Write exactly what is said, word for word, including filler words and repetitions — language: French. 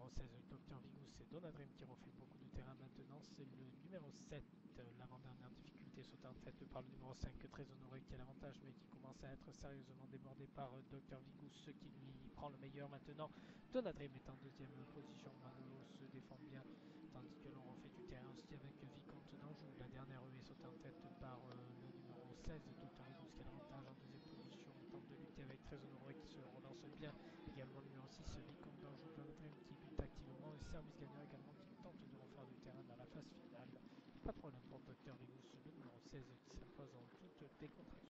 seize, Docteur Vigous, c'est Donadrim qui refait beaucoup de terrain maintenant. C'est le numéro sept, l'avant-dernière difficulté, sauté en tête par le numéro cinq, Très Honoré, qui a l'avantage, mais qui commence à être sérieusement débordé par Docteur Vigous, ce qui lui prend le meilleur maintenant. Donadrim est en deuxième position. Manolo se défend bien, tandis que l'on refait du terrain aussi avec Vicomte d'Anjou. La dernière rue est sautée en tête par euh, le numéro seize, Docteur Vigous, qui a l'avantage en deuxième position. On tente de lutter avec Très Honoré, qui se relance bien. Également numéro six, Vicomte d'Anjou, Donadrim qui lutte activement. Et Service Gagnant également qui tente de refaire du terrain dans la phase finale. Pas de problème pour Docteur Vigous, le numéro seize, qui s'impose en toutes les contraintes.